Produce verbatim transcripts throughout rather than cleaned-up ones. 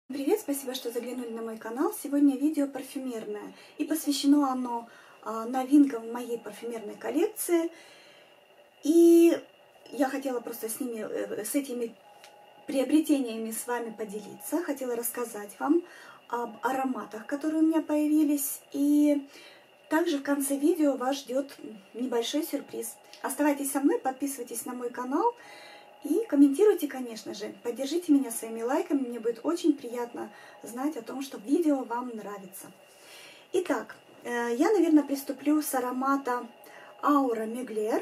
Привет, спасибо, что заглянули на мой канал. Сегодня видео парфюмерное, и посвящено оно а, новинкам в моей парфюмерной коллекции. И я хотела просто с ними, с этими приобретениями с вами поделиться. Хотела рассказать вам об ароматах, которые у меня появились. И также в конце видео вас ждет небольшой сюрприз. Оставайтесь со мной, подписывайтесь на мой канал. И комментируйте, конечно же, поддержите меня своими лайками, мне будет очень приятно знать о том, что видео вам нравится. Итак, я, наверное, приступлю с аромата Aura Mugler.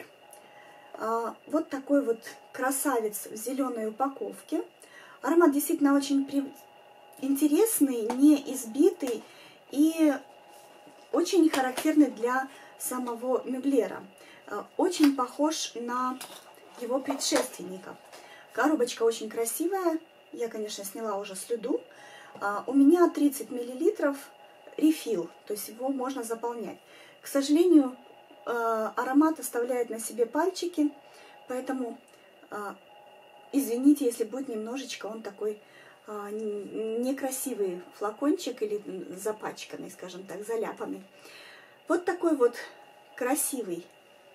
Вот такой вот красавец в зеленой упаковке. Аромат действительно очень интересный, не избитый и очень характерный для самого Мюглера. Очень похож на его предшественника. Коробочка очень красивая. Я, конечно, сняла уже слюду. А, у меня тридцать миллилитров рефил, то есть его можно заполнять. К сожалению, а, аромат оставляет на себе пальчики, поэтому а, извините, если будет немножечко он такой а, некрасивый флакончик или запачканный, скажем так, заляпанный. Вот такой вот красивый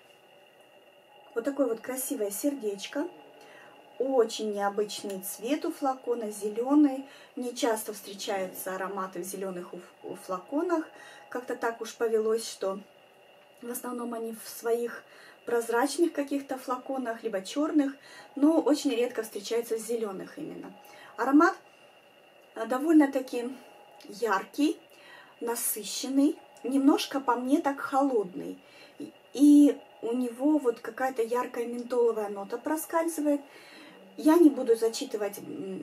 Вот такое вот красивое сердечко. Очень необычный цвет у флакона, зеленый. Не часто встречаются ароматы в зеленых флаконах. Как-то так уж повелось, что в основном они в своих прозрачных каких-то флаконах, либо черных, но очень редко встречаются в зеленых именно. Аромат довольно-таки яркий, насыщенный, немножко по мне так холодный. И у него вот какая-то яркая ментоловая нота проскальзывает. Я не буду зачитывать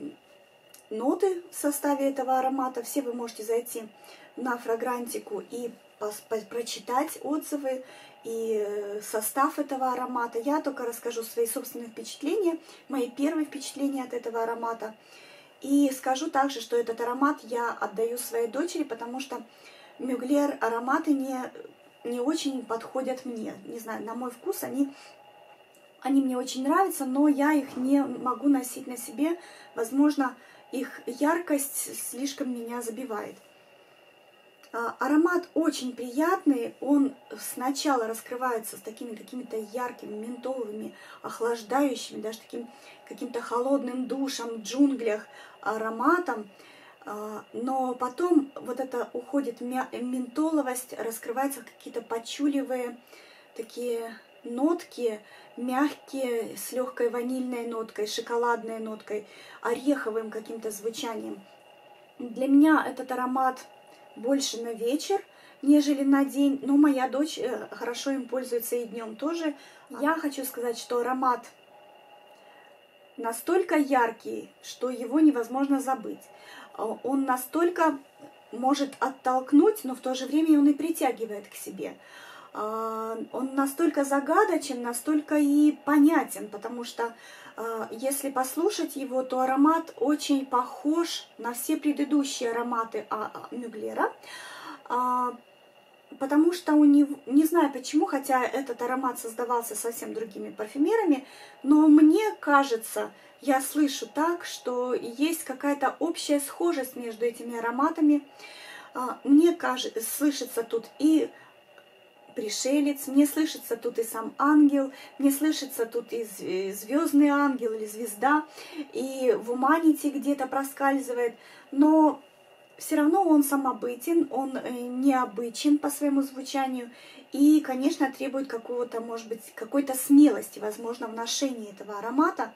ноты в составе этого аромата. Все вы можете зайти на Фрагрантику и прочитать отзывы и состав этого аромата. Я только расскажу свои собственные впечатления, мои первые впечатления от этого аромата. И скажу также, что этот аромат я отдаю своей дочери, потому что Мюглер ароматы не... не очень подходят мне. Не знаю, на мой вкус они, они мне очень нравятся, но я их не могу носить на себе. Возможно, их яркость слишком меня забивает. А, аромат очень приятный. Он сначала раскрывается с такими какими-то яркими, ментоловыми, охлаждающими, даже таким каким-то холодным душем в джунглях ароматом. Но потом вот это уходит ментоловость, раскрываются какие-то почуливые такие нотки, мягкие, с легкой ванильной ноткой, шоколадной ноткой, ореховым каким-то звучанием. Для меня этот аромат больше на вечер, нежели на день, но моя дочь хорошо им пользуется и днем тоже. Я хочу сказать, что аромат настолько яркий, что его невозможно забыть. Он настолько может оттолкнуть, но в то же время он и притягивает к себе. Он настолько загадочен, настолько и понятен, потому что если послушать его, то аромат очень похож на все предыдущие ароматы Мюглера. Потому что у него, не знаю почему, хотя этот аромат создавался совсем другими парфюмерами, но мне кажется, я слышу так, что есть какая-то общая схожесть между этими ароматами. Мне кажется, слышится тут и пришелец, мне слышится тут и сам ангел, мне слышится тут и звездный ангел или звезда, и в Humanity где-то проскальзывает, но все равно он самобытен, он необычен по своему звучанию и, конечно, требует какого-то, может быть, какой-то смелости, возможно, в ношении этого аромата.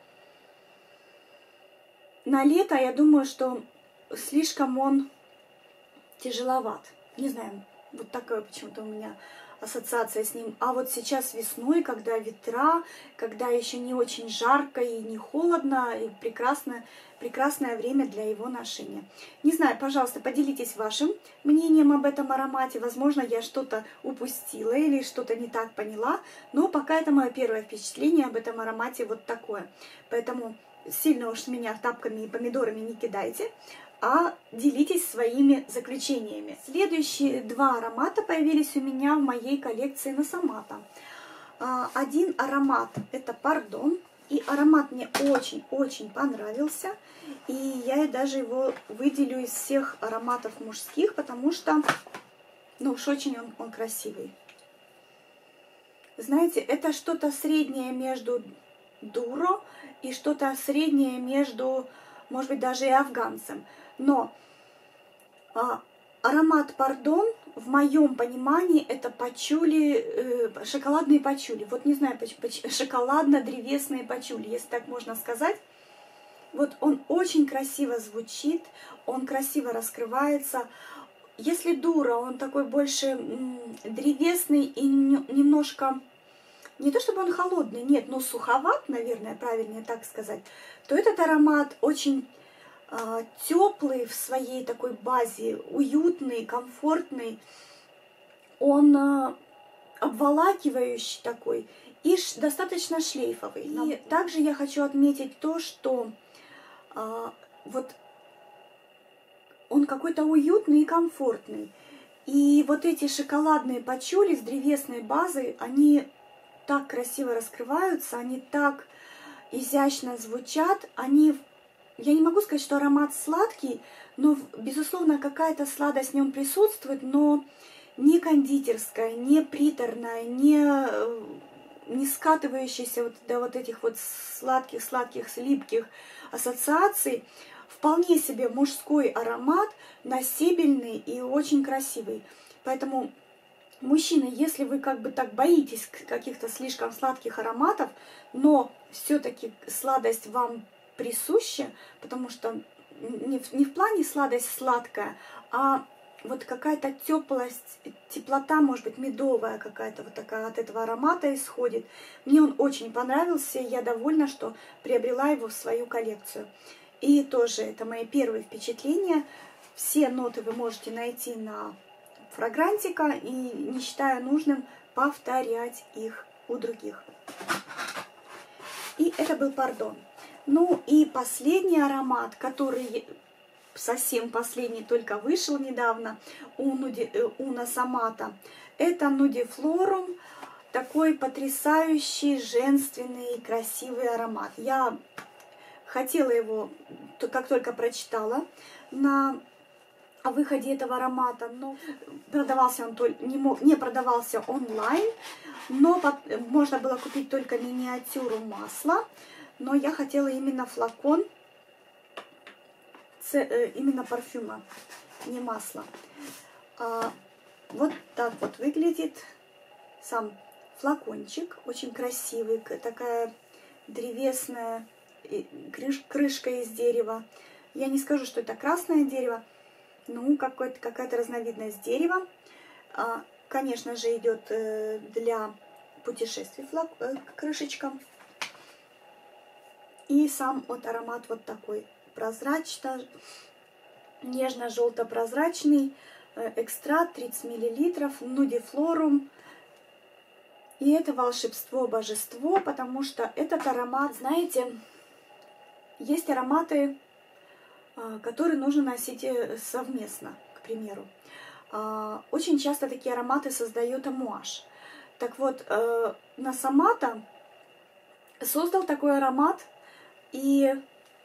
На лето, я думаю, что слишком он тяжеловат. Не знаю, вот такая почему-то у меня ассоциация с ним. А вот сейчас весной, когда ветра, когда еще не очень жарко и не холодно, и прекрасное, прекрасное время для его ношения. Не знаю, пожалуйста, поделитесь вашим мнением об этом аромате. Возможно, я что-то упустила или что-то не так поняла, но пока это мое первое впечатление об этом аромате вот такое. Поэтому сильно уж меня тапками и помидорами не кидайте, а делитесь своими заключениями. Следующие два аромата появились у меня в моей коллекции Носомато. Один аромат — это Пардон, И аромат мне очень-очень понравился. И я даже его выделю из всех ароматов мужских, потому что, ну уж очень он, он красивый. Знаете, это что-то среднее между дуро и что-то среднее между, может быть, даже и афганцем. Но а, аромат Пардон, в моем понимании, это пачули, э, шоколадные пачули. Вот не знаю, шоколадно-древесные пачули, если так можно сказать. Вот он очень красиво звучит, он красиво раскрывается. Если дуро, он такой больше м, древесный и немножко, не то чтобы он холодный, нет, но суховат, наверное, правильнее так сказать, то этот аромат очень э, теплый в своей такой базе, уютный, комфортный, он э, обволакивающий такой и ш, достаточно шлейфовый. И также я хочу отметить то, что э, вот он какой-то уютный и комфортный. И вот эти шоколадные пачули с древесной базой, они так красиво раскрываются, они так изящно звучат. Они, я не могу сказать, что аромат сладкий, но, безусловно, какая-то сладость в нем присутствует, но не кондитерская, не приторная, не, не скатывающаяся вот до вот этих вот сладких-сладких, липких ассоциаций. Вполне себе мужской аромат, насебельный и очень красивый. Поэтому, мужчины, если вы как бы так боитесь каких-то слишком сладких ароматов, но все-таки сладость вам присуща, потому что не в, не в плане сладость сладкая, а вот какая-то теплость, теплота, может быть, медовая какая-то вот такая от этого аромата исходит. Мне он очень понравился, и я довольна, что приобрела его в свою коллекцию. И тоже это мои первые впечатления. Все ноты вы можете найти на Фрагрантика, и не считаю нужным повторять их у других. И это был Пардон. Ну и последний аромат, который совсем последний, только вышел недавно, у Уна Самата. Это Нудифлорум. Такой потрясающий, женственный, красивый аромат. Я хотела его, как только прочитала, на выходе этого аромата, но продавался он не, мог, не продавался онлайн, но под, можно было купить только миниатюру масла, но я хотела именно флакон, именно парфюма, не масла. А, вот так вот выглядит сам флакончик, очень красивый, такая древесная крыш, крышка из дерева. Я не скажу, что это красное дерево, ну, какая-то разновидность дерева. А, конечно же, идет э, для путешествий флаг, э, крышечка. И сам вот аромат вот такой прозрачно, нежно-желто-прозрачный. Э, экстракт тридцать миллилитров, Нудифлорум. И это волшебство-божество, потому что этот аромат, знаете, есть ароматы, которые нужно носить совместно, к примеру. Очень часто такие ароматы создает амуаж. Так вот, Насамата создал такой аромат, и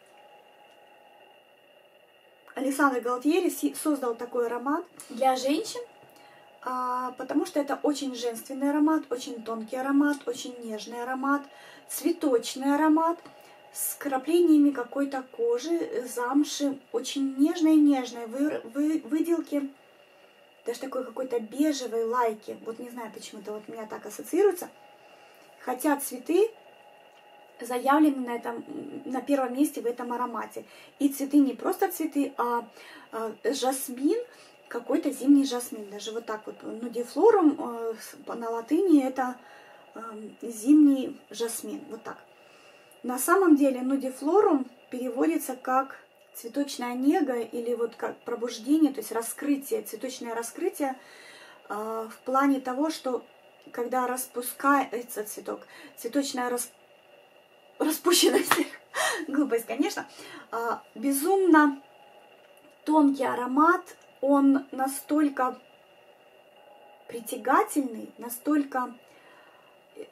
Александр Галтьери создал такой аромат для женщин, потому что это очень женственный аромат, очень тонкий аромат, очень нежный аромат, цветочный аромат, с краплениями какой-то кожи, замши, очень нежной-нежной вы, вы, выделки, даже такой какой-то бежевой лайки. Вот не знаю, почему-то вот у меня так ассоциируется. Хотя цветы заявлены на, этом, на первом месте в этом аромате. И цветы не просто цветы, а, а жасмин, какой-то зимний жасмин. Даже вот так вот. Нудифлорум э, на латыни это э, зимний жасмин. Вот так. На самом деле Нудифлорум переводится как цветочная нега или вот как пробуждение, то есть раскрытие, цветочное раскрытие э, в плане того, что когда распускается цветок, цветочная рас... распущенность, глупость, конечно, э, безумно тонкий аромат, он настолько притягательный, настолько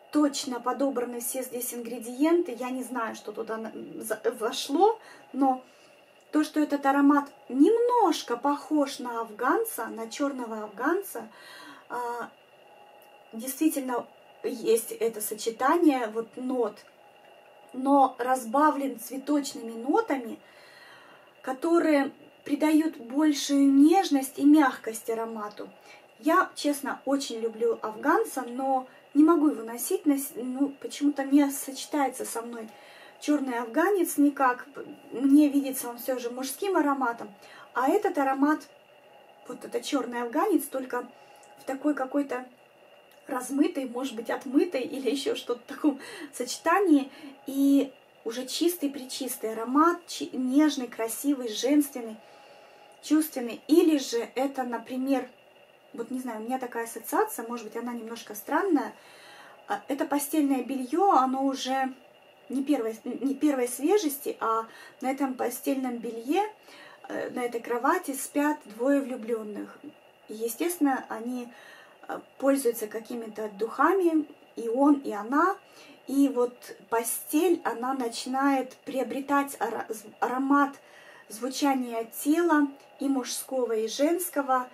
точно подобраны все здесь ингредиенты. Я не знаю, что туда вошло, но то, что этот аромат немножко похож на афганца, на черного афганца, действительно есть это сочетание вот нот, но разбавлен цветочными нотами, которые придают большую нежность и мягкость аромату. Я, честно, очень люблю афганца, но не могу его носить, ну, почему-то не сочетается со мной черный афганец никак. Мне видится он все же мужским ароматом, а этот аромат, вот это черный афганец, только в такой какой-то размытой, может быть, отмытой или еще что-то в таком сочетании. И уже чистый-пречистый аромат, нежный, красивый, женственный, чувственный. Или же это, например, вот не знаю, у меня такая ассоциация, может быть, она немножко странная. Это постельное белье, оно уже не первой, не первой свежести, а на этом постельном белье, на этой кровати спят двое влюбленных. И, естественно, они пользуются какими-то духами, и он, и она. И вот постель, она начинает приобретать аромат звучания тела и мужского, и женского.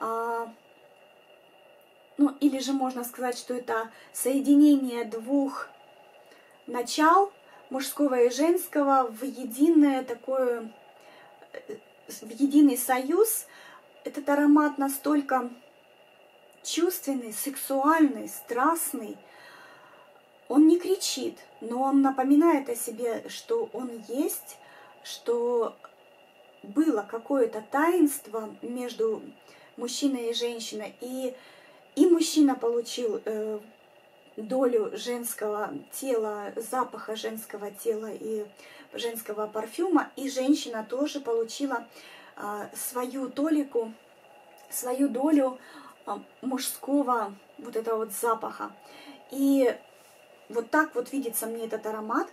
Ну, или же можно сказать, что это соединение двух начал, мужского и женского, в единое такое, в единый союз. Этот аромат настолько чувственный, сексуальный, страстный. Он не кричит, но он напоминает о себе, что он есть, что было какое-то таинство между мужчиной и женщиной, и, и мужчина получил э, долю женского тела, запаха женского тела и женского парфюма, и женщина тоже получила э, свою толику, свою долю э, мужского вот этого вот запаха. И вот так вот видится мне этот аромат,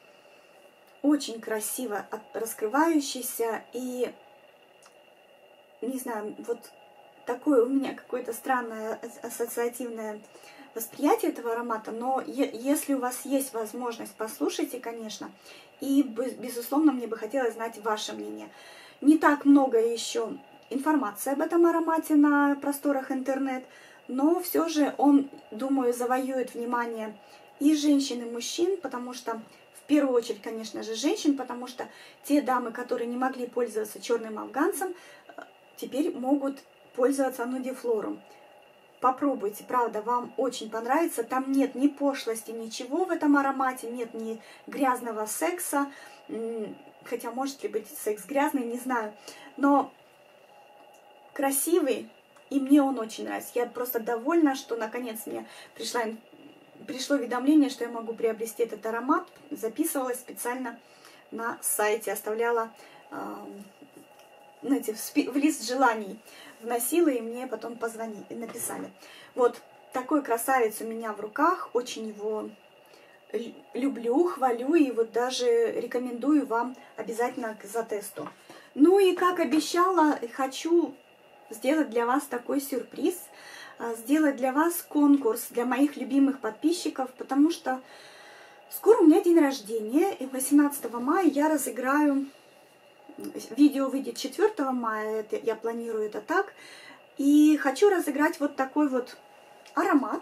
очень красиво раскрывающийся, и, не знаю, вот такое у меня какое-то странное ассоциативное восприятие этого аромата, но если у вас есть возможность, послушайте, конечно, и, безусловно, мне бы хотелось знать ваше мнение. Не так много еще информации об этом аромате на просторах интернет, но все же он, думаю, завоюет внимание и женщин, и мужчин, потому что, в первую очередь, конечно же, женщин, потому что те дамы, которые не могли пользоваться черным афганцем, теперь могут пользоваться нудифлором. Попробуйте, правда, вам очень понравится. Там нет ни пошлости, ничего в этом аромате, нет ни грязного секса, хотя может ли быть секс грязный, не знаю, но красивый, и мне он очень нравится. Я просто довольна, что наконец мне пришла, пришло уведомление, что я могу приобрести этот аромат. Записывалась специально на сайте, оставляла знаете, в лист желаний, вносила, и мне потом позвонили, написали. Вот такой красавец у меня в руках, очень его люблю, хвалю, и вот даже рекомендую вам обязательно к затесту. Ну и как обещала, хочу сделать для вас такой сюрприз, сделать для вас конкурс для моих любимых подписчиков, потому что скоро у меня день рождения, и восемнадцатого мая я разыграю. Видео выйдет четвёртого мая, это, я планирую это так. И хочу разыграть вот такой вот аромат.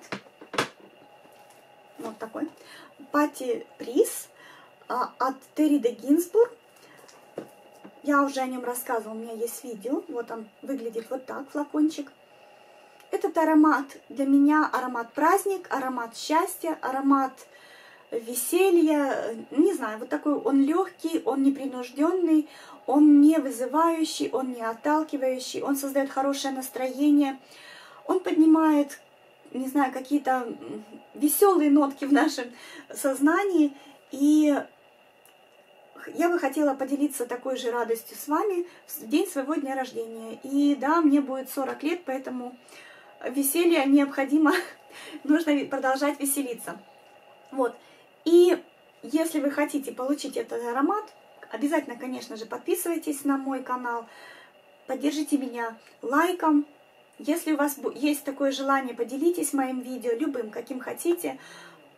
Вот такой. Пати Приз а, от Терри де Гинсбург. Я уже о нем рассказывала, у меня есть видео. Вот он выглядит вот так, флакончик. Этот аромат для меня аромат праздник, аромат счастья, аромат веселья. Не знаю, вот такой он легкий, он непринужденный, он не вызывающий, он не отталкивающий, он создает хорошее настроение, он поднимает, не знаю, какие-то веселые нотки в нашем сознании. И я бы хотела поделиться такой же радостью с вами в день своего дня рождения. И да, мне будет сорок лет, поэтому веселье необходимо, нужно продолжать веселиться. Вот. И если вы хотите получить этот аромат, обязательно, конечно же, подписывайтесь на мой канал, поддержите меня лайком. Если у вас есть такое желание, поделитесь моим видео, любым, каким хотите.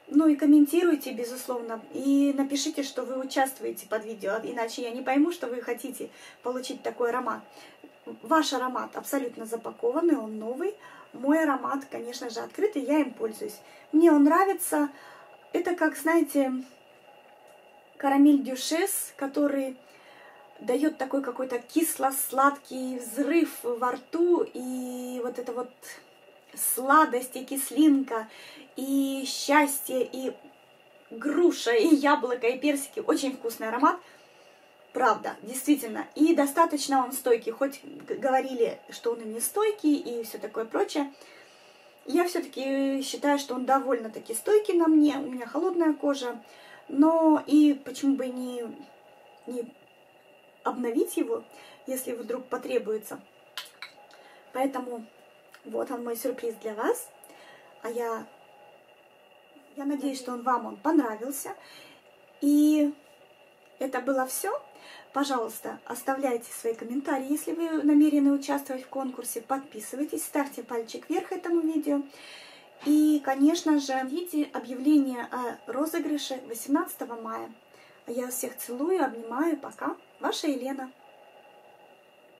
Ну и комментируйте, безусловно, и напишите, что вы участвуете под видео, иначе я не пойму, что вы хотите получить такой аромат. Ваш аромат абсолютно запакованный, он новый. Мой аромат, конечно же, открытый, я им пользуюсь. Мне он нравится. Это как, знаете, карамель дюшес, который дает такой какой-то кисло-сладкий взрыв во рту. И вот это вот сладость и кислинка, и счастье, и груша, и яблоко, и персики. Очень вкусный аромат. Правда, действительно. И достаточно он стойкий. Хоть говорили, что он и не стойкий, и все такое прочее. Я все-таки считаю, что он довольно-таки стойкий на мне. У меня холодная кожа. Но и почему бы не, не обновить его, если вдруг потребуется. Поэтому вот он, мой сюрприз для вас. А я, я надеюсь, что он вам он понравился. И это было все. Пожалуйста, оставляйте свои комментарии. Если вы намерены участвовать в конкурсе, подписывайтесь, ставьте пальчик вверх этому видео. И, конечно же, видите объявление о розыгрыше восемнадцатого мая. А я всех целую, обнимаю. Пока. Ваша Елена.